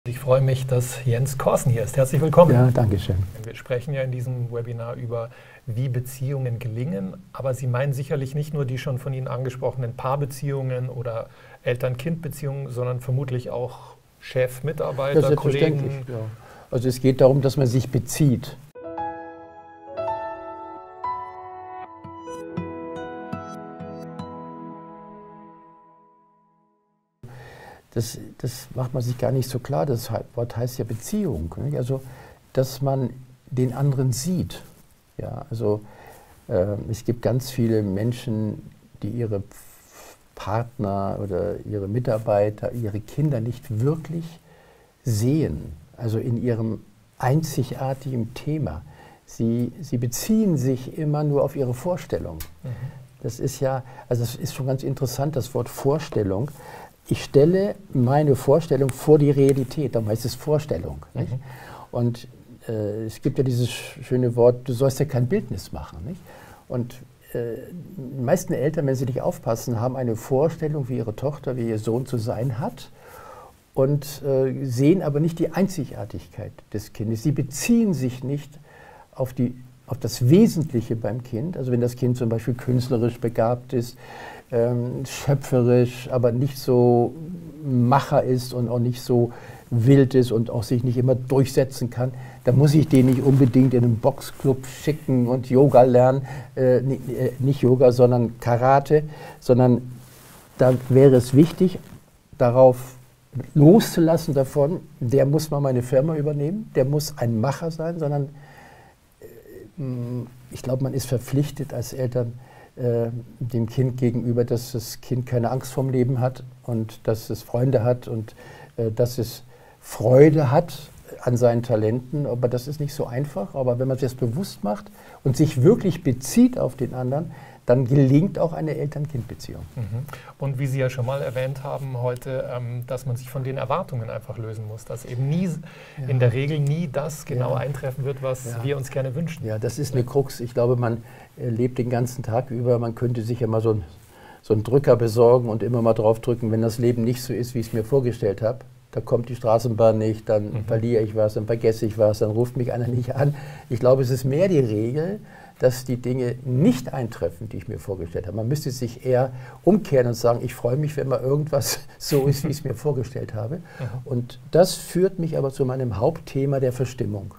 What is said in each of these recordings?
Ich freue mich, dass Jens Korsen hier ist. Herzlich willkommen. Ja, danke schön. Wir sprechen ja in diesem Webinar über, wie Beziehungen gelingen, aber Sie meinen sicherlich nicht nur die schon von Ihnen angesprochenen Paarbeziehungen oder Eltern-Kind-Beziehungen, sondern vermutlich auch Chef, Mitarbeiter, ja, Kollegen. Ja. Also es geht darum, dass man sich bezieht. Das macht man sich gar nicht so klar. Das Wort heißt ja Beziehung. Nicht? Also, dass man den anderen sieht. Ja, also, es gibt ganz viele Menschen, die ihre Partner oder ihre Mitarbeiter, ihre Kinder nicht wirklich sehen. Also in ihrem einzigartigen Thema. Sie beziehen sich immer nur auf ihre Vorstellung. Mhm. Das ist ja, also das ist schon ganz interessant, das Wort Vorstellung. Ich stelle meine Vorstellung vor die Realität, darum heißt es Vorstellung. Mhm. Nicht? Und es gibt ja dieses schöne Wort, du sollst ja kein Bildnis machen. Nicht? Und die meisten Eltern, wenn sie nicht aufpassen, haben eine Vorstellung, wie ihre Tochter, wie ihr Sohn zu sein hat und sehen aber nicht die Einzigartigkeit des Kindes. Sie beziehen sich nicht auf das Wesentliche beim Kind. Also wenn das Kind zum Beispiel künstlerisch begabt ist, schöpferisch, aber nicht so Macher ist und auch nicht so wild ist und auch sich nicht immer durchsetzen kann, dann muss ich den nicht unbedingt in einen Boxclub schicken und Yoga lernen, nicht Yoga, sondern Karate, sondern da wäre es wichtig, darauf loszulassen davon, der muss mal meine Firma übernehmen, der muss ein Macher sein, sondern ich glaube, man ist verpflichtet als Eltern, dem Kind gegenüber, dass das Kind keine Angst vorm Leben hat und dass es Freunde hat und dass es Freude hat an seinen Talenten. Aber das ist nicht so einfach. Aber wenn man sich das bewusst macht und sich wirklich bezieht auf den anderen, dann gelingt auch eine Eltern-Kind-Beziehung. Mhm. Und wie Sie ja schon mal erwähnt haben heute, dass man sich von den Erwartungen einfach lösen muss, dass eben nie, in der Regel nie das genau eintreffen wird, was wir uns gerne wünschen. Ja, das ist eine Krux. Ich glaube, man lebt den ganzen Tag über, man könnte sich ja mal so einen Drücker besorgen und immer mal drauf drücken, wenn das Leben nicht so ist, wie ich es mir vorgestellt habe. Da kommt die Straßenbahn nicht, dann verliere ich was, dann vergesse ich was, dann ruft mich einer nicht an. Ich glaube, es ist mehr die Regel, dass die Dinge nicht eintreffen, die ich mir vorgestellt habe. Man müsste sich eher umkehren und sagen, ich freue mich, wenn mal irgendwas so ist, wie ich es mir vorgestellt habe. Und das führt mich aber zu meinem Hauptthema der Verstimmung.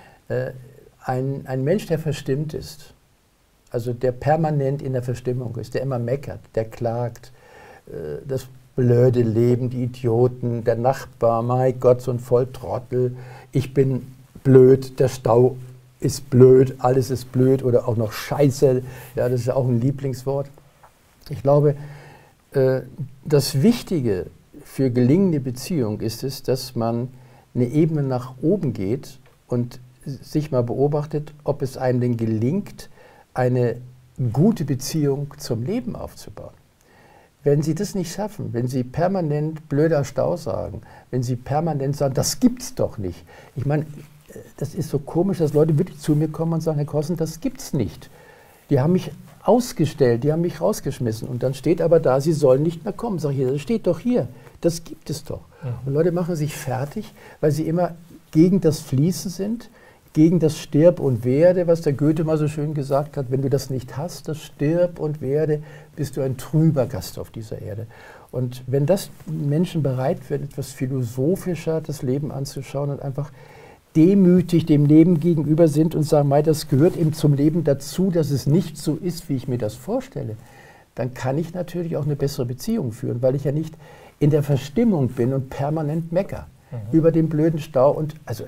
Ein Mensch, der verstimmt ist, also der permanent in der Verstimmung ist, der immer meckert, der klagt, das blöde Leben, die Idioten, der Nachbar, mein Gott, so ein Volltrottel, ich bin blöd, der Stau ist blöd, alles ist blöd oder auch noch Scheiße, ja, das ist ja auch ein Lieblingswort. Ich glaube, das Wichtige für gelingende Beziehung ist es, dass man eine Ebene nach oben geht und sich mal beobachtet, ob es einem denn gelingt, eine gute Beziehung zum Leben aufzubauen. Wenn Sie das nicht schaffen, wenn Sie permanent blöder Stau sagen, wenn Sie permanent sagen, das gibt's doch nicht. Ich meine, das ist so komisch, dass Leute wirklich zu mir kommen und sagen, Herr Korsen, das gibt's nicht. Die haben mich ausgestellt, die haben mich rausgeschmissen. Und dann steht aber da, Sie sollen nicht mehr kommen. Sag ich, das steht doch hier, das gibt es doch. Und Leute machen sich fertig, weil sie immer gegen das Fließen sind, gegen das Stirb und werde, was der Goethe mal so schön gesagt hat, wenn du das nicht hast, das Stirb und werde, bist du ein trüber Gast auf dieser Erde. Und wenn das Menschen bereit werden, etwas philosophischer das Leben anzuschauen und einfach demütig dem Leben gegenüber sind und sagen, mei, das gehört eben zum Leben dazu, dass es nicht so ist, wie ich mir das vorstelle, dann kann ich natürlich auch eine bessere Beziehung führen, weil ich ja nicht in der Verstimmung bin und permanent mecker über den blöden Stau. Und also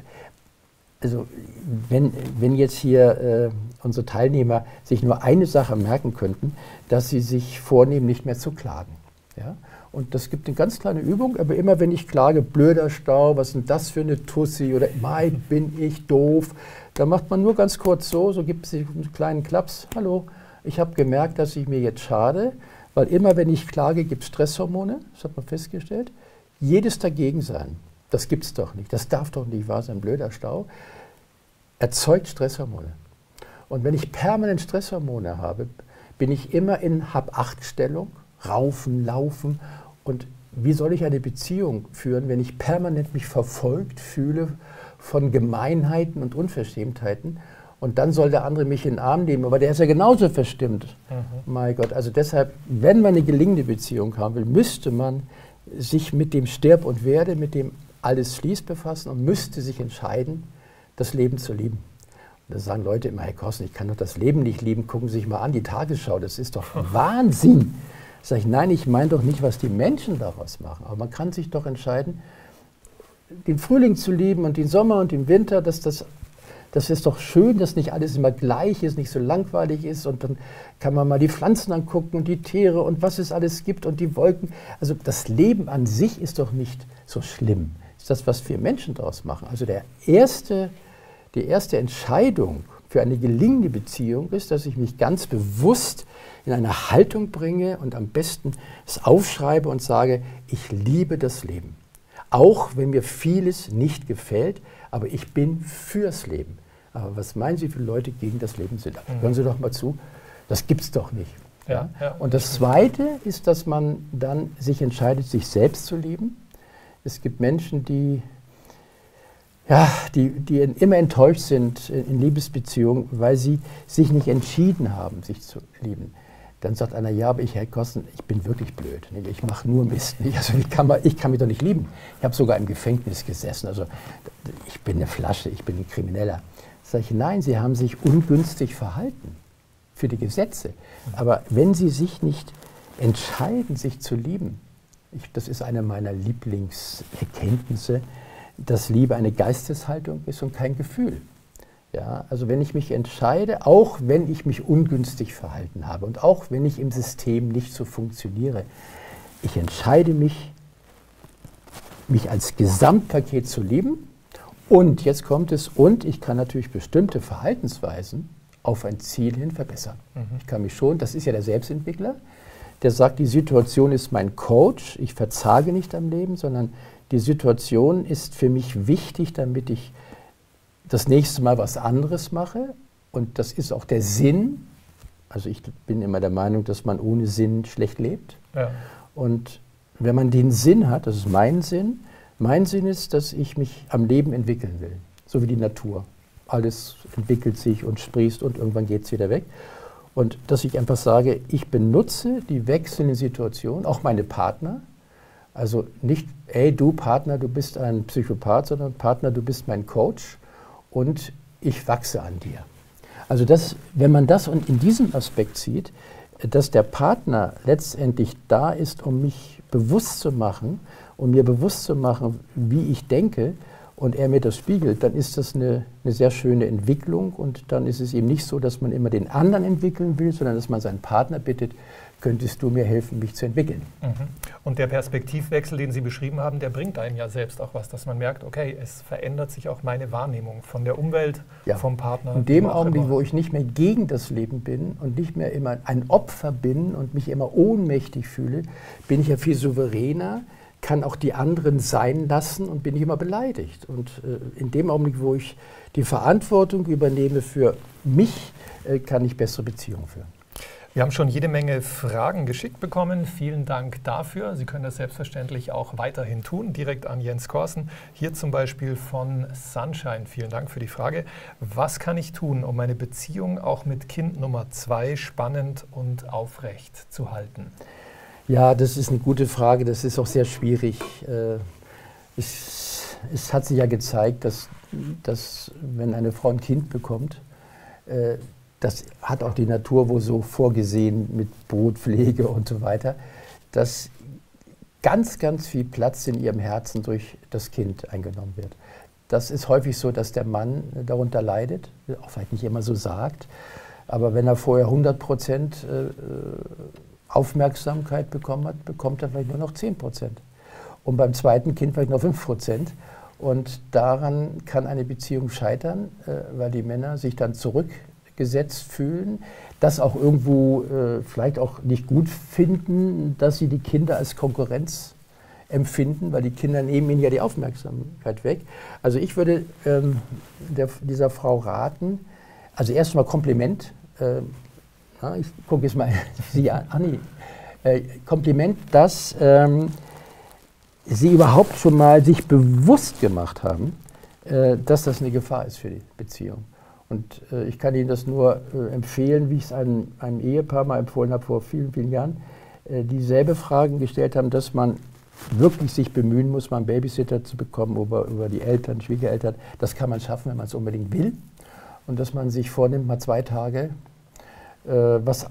wenn jetzt hier unsere Teilnehmer sich nur eine Sache merken könnten, dass sie sich vornehmen, nicht mehr zu klagen. Ja? Und das gibt eine ganz kleine Übung, aber immer wenn ich klage, blöder Stau, was ist denn das für eine Tussi oder mei, bin ich doof, dann macht man nur ganz kurz so gibt es einen kleinen Klaps, hallo, ich habe gemerkt, dass ich mir jetzt schade, weil immer wenn ich klage, gibt es Stresshormone, das hat man festgestellt, jedes Dagegensein, das gibt es doch nicht, das darf doch nicht wahr sein, blöder Stau, erzeugt Stresshormone. Und wenn ich permanent Stresshormone habe, bin ich immer in Hab-Acht-Stellung, raufen, laufen und wie soll ich eine Beziehung führen, wenn ich permanent mich verfolgt fühle von Gemeinheiten und Unverschämtheiten? Und dann soll der andere mich in den Arm nehmen, aber der ist ja genauso verstimmt. Mein Gott, also deshalb, wenn man eine gelingende Beziehung haben will, müsste man sich mit dem Sterb und Werde, mit dem alles fließt befassen und müsste sich entscheiden, das Leben zu lieben. Und da sagen Leute immer, Herr Kosten, ich kann doch das Leben nicht lieben, gucken Sie sich mal an, die Tagesschau, das ist doch Wahnsinn. Sag ich, nein, ich meine doch nicht, was die Menschen daraus machen, aber man kann sich doch entscheiden, den Frühling zu lieben und den Sommer und den Winter, das ist doch schön, dass nicht alles immer gleich ist, nicht so langweilig ist und dann kann man mal die Pflanzen angucken und die Tiere und was es alles gibt und die Wolken. Also das Leben an sich ist doch nicht so schlimm. Das ist das, was wir Menschen daraus machen. Also die erste Entscheidung für eine gelingende Beziehung ist, dass ich mich ganz bewusst in eine Haltung bringe und am besten es aufschreibe und sage, ich liebe das Leben. Auch wenn mir vieles nicht gefällt, aber ich bin fürs Leben. Aber was meinen Sie, wie viele Leute gegen das Leben sind? Hören Sie doch mal zu, das gibt es doch nicht. Ja? Und das Zweite ist, dass man dann sich entscheidet, sich selbst zu lieben. Es gibt Menschen, die immer enttäuscht sind in Liebesbeziehungen, weil sie sich nicht entschieden haben, sich zu lieben. Dann sagt einer, ja, aber Herr Kosten, ich bin wirklich blöd. Ich mache nur Mist. Nicht? Also ich kann mich doch nicht lieben. Ich habe sogar im Gefängnis gesessen. Also ich bin eine Flasche, ich bin ein Krimineller. Sag ich, nein, Sie haben sich ungünstig verhalten für die Gesetze. Aber wenn Sie sich nicht entscheiden, sich zu lieben, das ist eine meiner Lieblingserkenntnisse, dass Liebe eine Geisteshaltung ist und kein Gefühl. Ja, also wenn ich mich entscheide, auch wenn ich mich ungünstig verhalten habe und auch wenn ich im System nicht so funktioniere, ich entscheide mich als Gesamtpaket zu lieben und jetzt kommt es, und ich kann natürlich bestimmte Verhaltensweisen auf ein Ziel hin verbessern. Ich kann mich schon, das ist ja der Selbstentwickler, der sagt, die Situation ist mein Coach, ich verzage nicht am Leben, sondern die Situation ist für mich wichtig, damit ich das nächste Mal was anderes mache, und das ist auch der Sinn. Also ich bin immer der Meinung, dass man ohne Sinn schlecht lebt. Ja. Und wenn man den Sinn hat, das ist mein Sinn ist, dass ich mich am Leben entwickeln will, so wie die Natur. Alles entwickelt sich und sprießt und irgendwann geht es wieder weg. Und dass ich einfach sage, ich benutze die wechselnden Situationen, auch meine Partner, also nicht, ey du Partner, du bist ein Psychopath, sondern Partner, du bist mein Coach. Und ich wachse an dir. Also wenn man das in diesem Aspekt sieht, dass der Partner letztendlich da ist, um mich bewusst zu machen, um mir bewusst zu machen, wie ich denke, und er mir das spiegelt, dann ist das eine sehr schöne Entwicklung, und dann ist es eben nicht so, dass man immer den anderen entwickeln will, sondern dass man seinen Partner bittet, könntest du mir helfen, mich zu entwickeln. Und der Perspektivwechsel, den Sie beschrieben haben, der bringt einem ja selbst auch was, dass man merkt, okay, es verändert sich auch meine Wahrnehmung von der Umwelt, vom Partner. In dem Augenblick, wo ich nicht mehr gegen das Leben bin und nicht mehr immer ein Opfer bin und mich immer ohnmächtig fühle, bin ich ja viel souveräner, kann auch die anderen sein lassen und bin nicht immer beleidigt. Und in dem Augenblick, wo ich die Verantwortung übernehme für mich, kann ich bessere Beziehungen führen. Wir haben schon jede Menge Fragen geschickt bekommen. Vielen Dank dafür. Sie können das selbstverständlich auch weiterhin tun, direkt an Jens Korsen. Hier zum Beispiel von Sunshine. Vielen Dank für die Frage. Was kann ich tun, um meine Beziehung auch mit Kind Nummer 2 spannend und aufrecht zu halten? Ja, das ist eine gute Frage. Das ist auch sehr schwierig. Es hat sich ja gezeigt, dass wenn eine Frau ein Kind bekommt, das hat auch die Natur wohl so vorgesehen mit Brutpflege und so weiter, dass ganz, ganz viel Platz in ihrem Herzen durch das Kind eingenommen wird. Das ist häufig so, dass der Mann darunter leidet, auch vielleicht nicht immer so sagt, aber wenn er vorher 100% Aufmerksamkeit bekommen hat, bekommt er vielleicht nur noch 10%. Und beim zweiten Kind vielleicht noch 5%. Und daran kann eine Beziehung scheitern, weil die Männer sich dann zurückgesetzt fühlen, das auch irgendwo vielleicht auch nicht gut finden, dass sie die Kinder als Konkurrenz empfinden, weil die Kinder nehmen ihnen ja die Aufmerksamkeit weg. Also ich würde dieser Frau raten, also erstmal Kompliment, ich gucke jetzt mal Sie an, Anni, Kompliment, dass sie überhaupt schon mal sich bewusst gemacht haben, dass das eine Gefahr ist für die Beziehung. Und ich kann Ihnen das nur empfehlen, wie ich es einem Ehepaar mal empfohlen habe vor vielen, vielen Jahren, dieselbe Fragen gestellt haben, dass man wirklich sich bemühen muss, mal einen Babysitter zu bekommen über die Eltern, Schwiegereltern. Das kann man schaffen, wenn man es unbedingt will. Und dass man sich vornimmt, mal 2 Tage was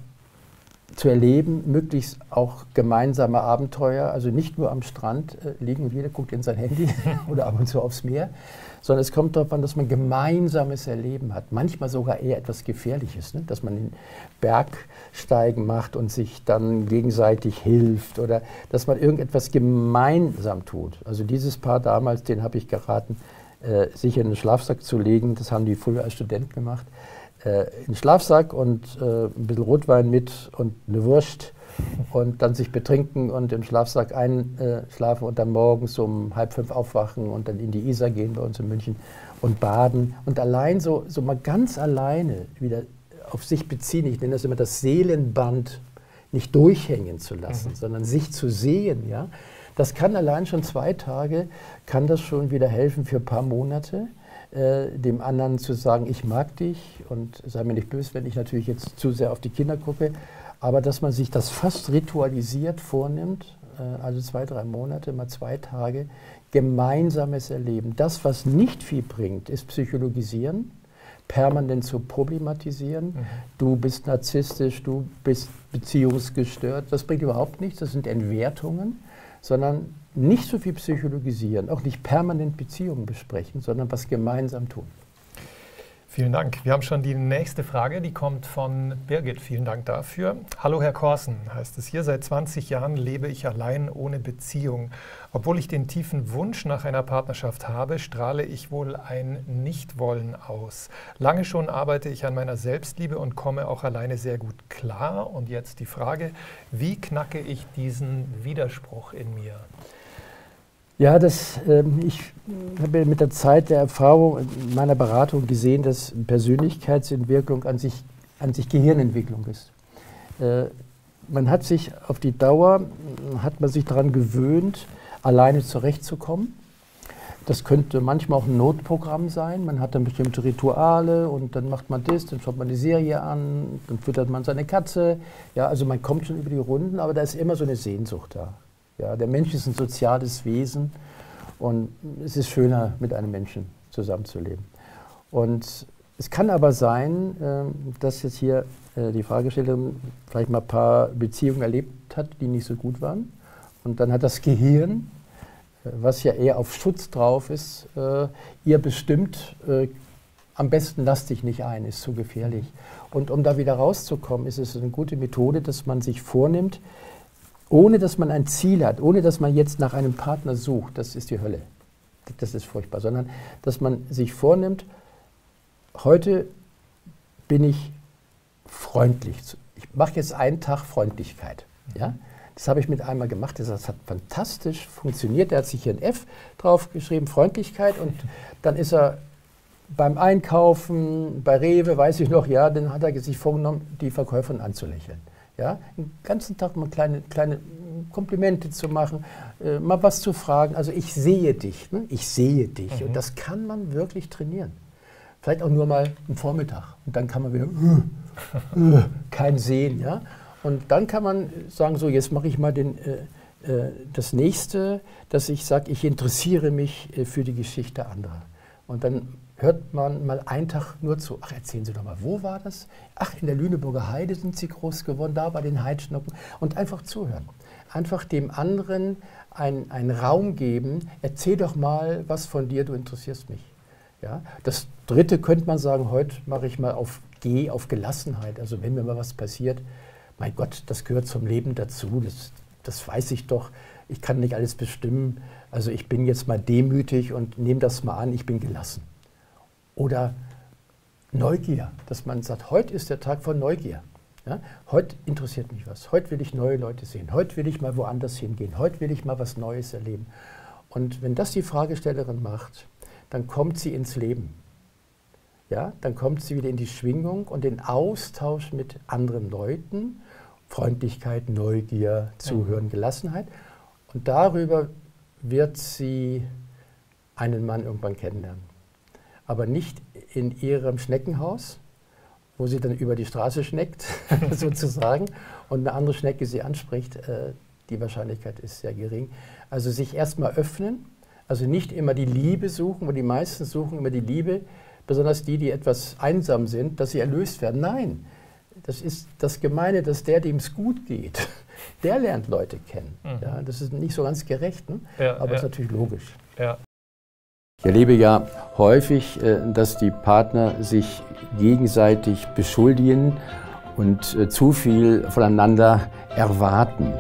zu erleben, möglichst auch gemeinsame Abenteuer, also nicht nur am Strand liegen und jeder guckt in sein Handy oder ab und zu aufs Meer, sondern es kommt darauf an, dass man gemeinsames Erleben hat. Manchmal sogar eher etwas Gefährliches, ne? Dass man den Bergsteigen macht und sich dann gegenseitig hilft oder dass man irgendetwas gemeinsam tut. Also dieses Paar damals, den habe ich geraten, sich in den Schlafsack zu legen, das haben die früher als Student gemacht, in den Schlafsack und ein bisschen Rotwein mit und eine Wurst und dann sich betrinken und im Schlafsack einschlafen und dann morgens um 4:30 aufwachen und dann in die Isar gehen bei uns in München und baden und allein so mal ganz alleine wieder auf sich beziehen. Ich nenne das immer das Seelenband nicht durchhängen zu lassen, sondern sich zu sehen. Ja? Das kann allein schon 2 Tage, kann das schon wieder helfen für ein paar Monate. Dem anderen zu sagen, ich mag dich und sei mir nicht böse, wenn ich natürlich jetzt zu sehr auf die Kinder gucke, aber dass man sich das fast ritualisiert vornimmt, also 2, 3 Monate, mal 2 Tage, gemeinsames Erleben. Das, was nicht viel bringt, ist Psychologisieren, permanent zu problematisieren. Du bist narzisstisch, du bist beziehungsgestört, das bringt überhaupt nichts, das sind Entwertungen, sondern nicht so viel psychologisieren, auch nicht permanent Beziehungen besprechen, sondern was gemeinsam tun. Vielen Dank. Wir haben schon die nächste Frage, die kommt von Birgit. Vielen Dank dafür. Hallo Herr Korsen, heißt es hier. Seit 20 Jahren lebe ich allein ohne Beziehung. Obwohl ich den tiefen Wunsch nach einer Partnerschaft habe, strahle ich wohl ein Nichtwollen aus. Lange schon arbeite ich an meiner Selbstliebe und komme auch alleine sehr gut klar. Und jetzt die Frage, wie knacke ich diesen Widerspruch in mir? Ja, ich habe mit der Zeit der Erfahrung in meiner Beratung gesehen, dass Persönlichkeitsentwicklung an sich Gehirnentwicklung ist. Man hat sich auf die Dauer, daran gewöhnt, alleine zurechtzukommen. Das könnte manchmal auch ein Notprogramm sein. Man hat dann bestimmte Rituale und dann macht man das, dann schaut man die Serie an, dann füttert man seine Katze. Ja, also man kommt schon über die Runden, aber da ist immer so eine Sehnsucht da. Ja, der Mensch ist ein soziales Wesen und es ist schöner, mit einem Menschen zusammenzuleben. Und es kann aber sein, dass jetzt hier die Fragestellerin vielleicht mal ein paar Beziehungen erlebt hat, die nicht so gut waren. Und dann hat das Gehirn, was ja eher auf Schutz drauf ist, ihr bestimmt, am besten lass dich nicht ein, ist zu gefährlich. Und um da wieder rauszukommen, ist es eine gute Methode, dass man sich vornimmt, ohne dass man ein Ziel hat, ohne dass man jetzt nach einem Partner sucht, das ist die Hölle, das ist furchtbar, sondern dass man sich vornimmt, heute bin ich freundlich. Ich mache jetzt einen Tag Freundlichkeit. Ja? Das habe ich mit einmal gemacht, das hat fantastisch funktioniert, er hat sich hier ein F drauf geschrieben, Freundlichkeit, und dann ist er beim Einkaufen, bei Rewe, weiß ich noch, ja, dann hat er sich vorgenommen, die Verkäuferin anzulächeln. Ja, den ganzen Tag mal kleine Komplimente zu machen, mal was zu fragen. Also ich sehe dich, ne? Ich sehe dich. Und das kann man wirklich trainieren. Vielleicht auch nur mal einen Vormittag. Und dann kann man wieder kein Sehen. Ja? Und dann kann man sagen, so jetzt mache ich mal das Nächste, dass ich sage, ich interessiere mich für die Geschichte anderer. Und dann hört man mal einen Tag nur zu. Ach, erzählen Sie doch mal, wo war das? Ach, in der Lüneburger Heide sind Sie groß geworden, da bei den Heidschnucken. Und einfach zuhören. Einfach dem anderen einen Raum geben. Erzähl doch mal was von dir, du interessierst mich. Ja? Das Dritte könnte man sagen, heute mache ich mal auf Gelassenheit. Also wenn mir mal was passiert, mein Gott, das gehört zum Leben dazu. Das weiß ich doch. Ich kann nicht alles bestimmen. Also ich bin jetzt mal demütig und nehme das mal an, ich bin gelassen. Oder Neugier, dass man sagt, heute ist der Tag von Neugier. Ja? Heute interessiert mich was. Heute will ich neue Leute sehen. Heute will ich mal woanders hingehen. Heute will ich mal was Neues erleben. Und wenn das die Fragestellerin macht, dann kommt sie ins Leben. Ja? Dann kommt sie wieder in die Schwingung und den Austausch mit anderen Leuten. Freundlichkeit, Neugier, Zuhören, Gelassenheit. Und darüber wird sie einen Mann irgendwann kennenlernen. Aber nicht in ihrem Schneckenhaus, wo sie dann über die Straße schneckt, sozusagen, und eine andere Schnecke sie anspricht. Die Wahrscheinlichkeit ist sehr gering. Also sich erstmal öffnen, also nicht immer die Liebe suchen, wo die meisten suchen immer die Liebe, besonders die, die etwas einsam sind, dass sie erlöst werden. Nein, das ist das Gemeine, dass dem es gut geht, der lernt Leute kennen. Ja, das ist nicht so ganz gerecht, ne? Aber ist natürlich logisch. Ja. Ich erlebe ja häufig, dass die Partner sich gegenseitig beschuldigen und zu viel voneinander erwarten.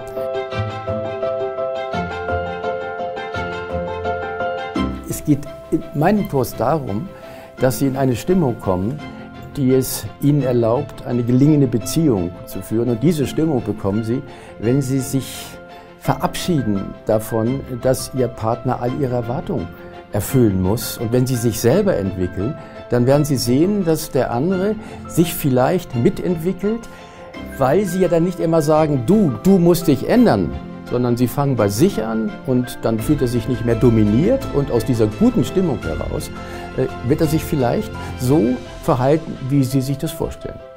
Es geht in meinem Kurs darum, dass sie in eine Stimmung kommen, die es ihnen erlaubt, eine gelingende Beziehung zu führen. Und diese Stimmung bekommen sie, wenn sie sich verabschieden davon, dass ihr Partner all ihre Erwartungen erfüllen muss. Und wenn sie sich selber entwickeln, dann werden sie sehen, dass der andere sich vielleicht mitentwickelt, weil sie ja dann nicht immer sagen, du musst dich ändern, sondern sie fangen bei sich an und dann fühlt er sich nicht mehr dominiert und aus dieser guten Stimmung heraus wird er sich vielleicht so verhalten, wie sie sich das vorstellen.